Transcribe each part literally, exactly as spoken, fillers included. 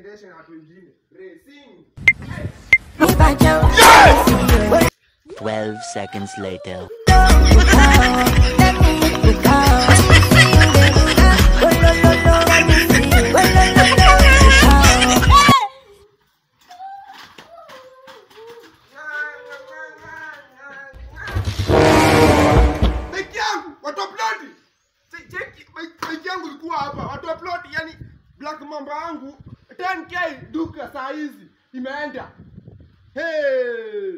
niendeshe na watu wengine. Racing. twelve seconds later. Mambo yangu ten K duka saa hizi imeenda. Hey!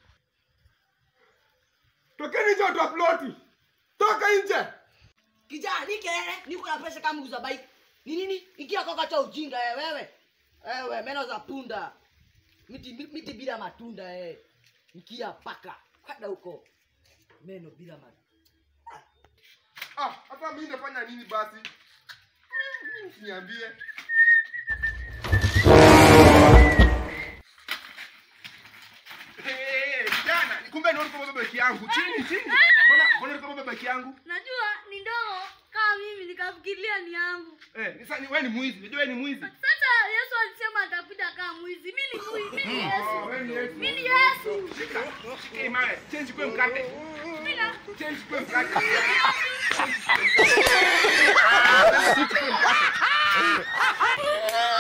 Tokeni nje watu wa ploti. Toka nje. Kijana ni kelele, niko na pesa kama uza bike. Ni nini? Ikia koka cha ujinga eh wewe. Wewe meno za punda. Miti miti bila matunda eh. Ikia paka. Kwenda huko. Meno bila matunda. Ah, hata mimi nafanya nini basi? Niambie. Kumbe ndio kwa baba yangu. Chini chini. Mbona mbona kwa baba yangu? Najua ni ndogo kama mimi nikafikiria ni yangu. Eh, sasa ni wewe ni mwizi. Unajua wewe ni mwizi. Sasa Yesu alisema atakuja kama mwizi. Mimi ni mwizi. Mimi ni Yesu. Mimi ni Yesu. Shika. Shika imara. Change kwa mkate. Bila Change kwa mkate. Ah,